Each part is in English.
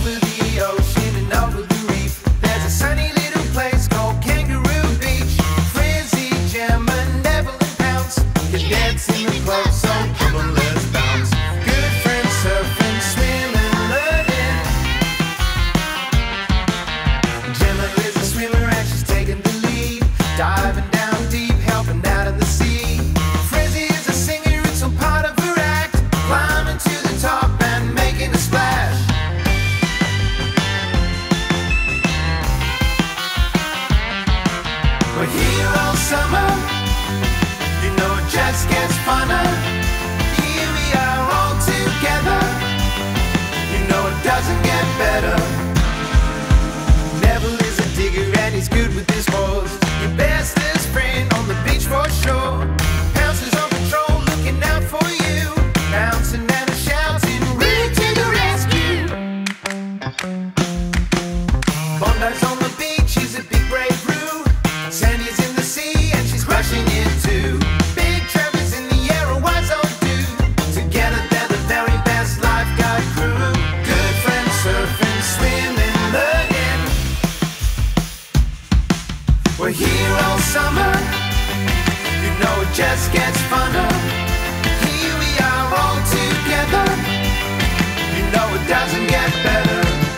over the ocean and over the reef. There's a sunny little place called Kangaroo Beach. Frizzy, Gemma, Neville and Pounce can dance in the club, so come on, let's bounce. Good friends surfing, swimming, learning. Gemma is a swimmer and she's taking the lead, diving down deep, helping out in the sea. Frizzy is a singer, it's all part of her act, climbing to the top and making a splash. We're here all summer, you know it just gets funner. Here we are all together, you know it doesn't get better. Neville is a digger and he's good with his hose, your bestest friend on the beach for sure. Pounce is on patrol looking out for you, bouncing and shouting, ready to the rescue. Bondi's on the beach, he's a big brave brew. Sandy's in the sea and she's crushing it too. Big Trevor's in the air, a wise old dude. Together they're the very best lifeguard crew. Good friends surfing, swimming, learning. We're here all summer, you know it just gets funner. Here we are all together, you know it doesn't get better.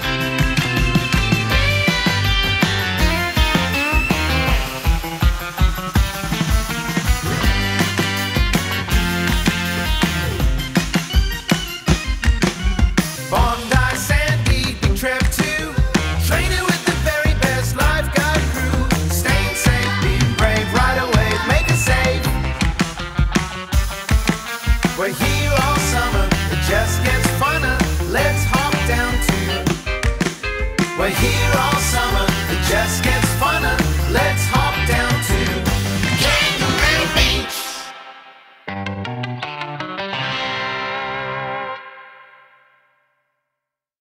Bondi, Sandy, Big Trev too, training with the very best lifeguard crew. Staying safe, being brave, right away, make a save. We're here all summer, it just gets funner, let's hop down too. We're here all summer, it just gets funner, let's hop